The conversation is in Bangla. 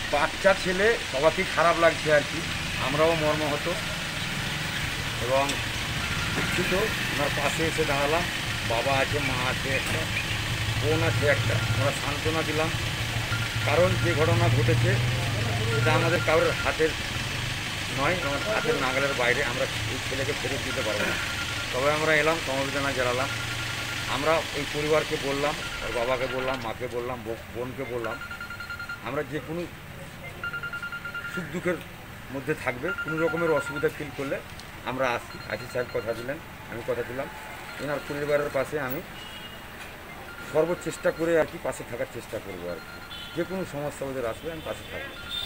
বাচ্চা ছেলে সবারই খারাপ লাগছে আর কি, আমরাও মর্মাহত এবং দুঃখিত। ওনার পাশে এসে দাঁড়ালাম, বাবা আছে, মা আছে, একটা বোন আছে, একটা আমরা সান্ত্বনা দিলাম। কারণ যে ঘটনা ঘটেছে সেটা আমাদের কারোর হাতের নয়, আমার হাতের নাগালের বাইরে। আমরা এই ছেলেকে ফেরত দিতে পারবো না। তবে আমরা এলাম, সমবেদনা জানালাম। আমরা এই পরিবারকে বললাম, ওর বাবাকে বললাম, মাকে বললাম, বোনকে বললাম, আমরা যে কোনো সুখ দুঃখের মধ্যে থাকবে, কোনো রকমের অসুবিধা ফিল করলে আমরা আসি সাহেব কথা দিলেন, আমি কথা দিলাম। এনার পরিবারের পাশে আমি সর্বোচ্চ চেষ্টা করে আর কি পাশে থাকার চেষ্টা করবো আর কি। যে কোনো সমস্যা ওদের আসবে আমি পাশে থাকবো।